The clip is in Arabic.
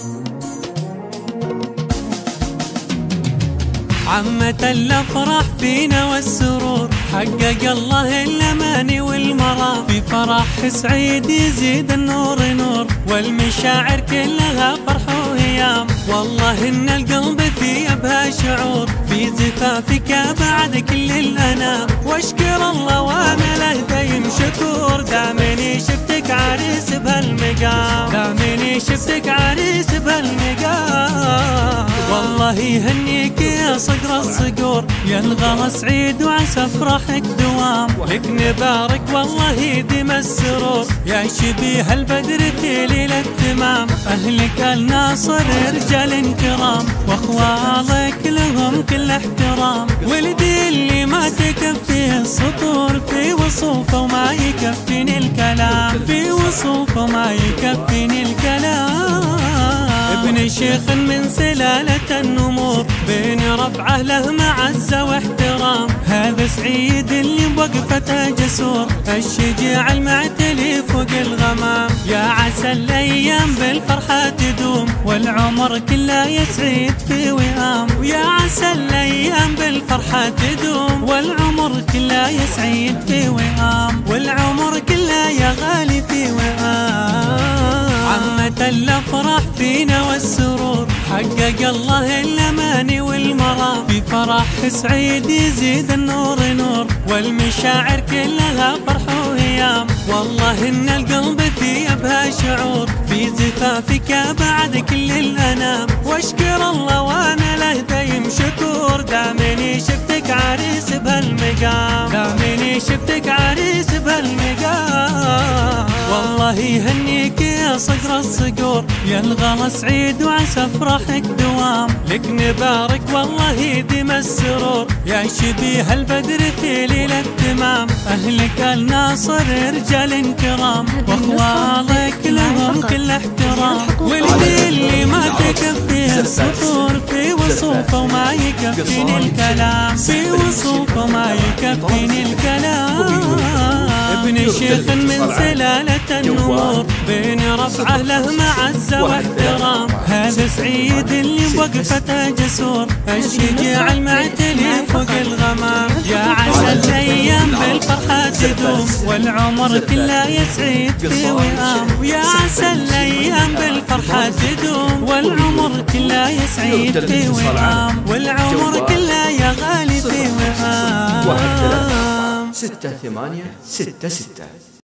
عمة الأفراح فينا والسرور، حقق الله الأماني والمرام، في فرح سعيد يزيد النور نور، والمشاعر كلها فرح وهيام، والله إن القلب في أبهى شعور، في زفافك بعد كل الأنام، واشكر الله وأنا له دايم شكور، دامني شفتك عريس بهالمقام، دامني شفتك عريس بهالمقام، والله يهنيك يا صقر الصقور، يا الغلا سعيد وعسى فرحك دوام، لك نبارك والله يديم السرور، يا شبيه البدر في ليلة التمام، أهلك الناصر رجال كرام، واخوالك لهم كل احترام، ولدي اللي ما تكفيه السطور، في وصوفه وما يكفيني الكلام، في وصوفه ما يكفيني الكلام، ابن شيخ من سلالة النمور، بين ربعه له معزة واحترام، هذا سعيد اللي بوقفته جسور، الشجاع المعتلي فوق الغمام، يا عسى الأيام بالفرحة تدوم، والعمر كله يسعد في وئام، ويا عسى الأيام بالفرحة تدوم، والعمر كله يسعد في وئام، والعمر كله يا غالي في وئام، عمة الأفراح فينا والسرور، حقق الله الأماني والمرام، في فرح سعيد يزيد النور نور، والمشاعر كلها فرح وهيام، والله إن القلب في أبهى شعور، في زفافك بعد كل الأنام، واشكر الله وأنا له دايم شكور، دامني شفتك عريس بهالمقام، دامني شفتك عريس بهالمقام، والله يهنيك يا صقر الصقور، يا الغلا سعيد وعسى فرحك دوام، لك نبارك والله يديم السرور، يا شبيه البدر في ليلة التمام، أهلك الناصر رجال كرام، واخوالك لهم كل احترام، ولدي اللي ما تكفيه السطور، في وصوفه وما يكفيني الكلام، في وصوفه ما يكفيني الكلام، ابن شيخ من سلالة النمور، بين رفعه له معزة واحترام، هذا سعيد اللي بوقفته جسور، الشجاع المعتلي فوق الغمام، يا عسى الأيام بالفرحة تدوم، والعمر كله يسعد في وئام، ويا عسى الأيام بالفرحة تدوم، والعمر كله يسعد في وئام، والعمر كله يا غالي في وئام. 1 3 6 8 6 6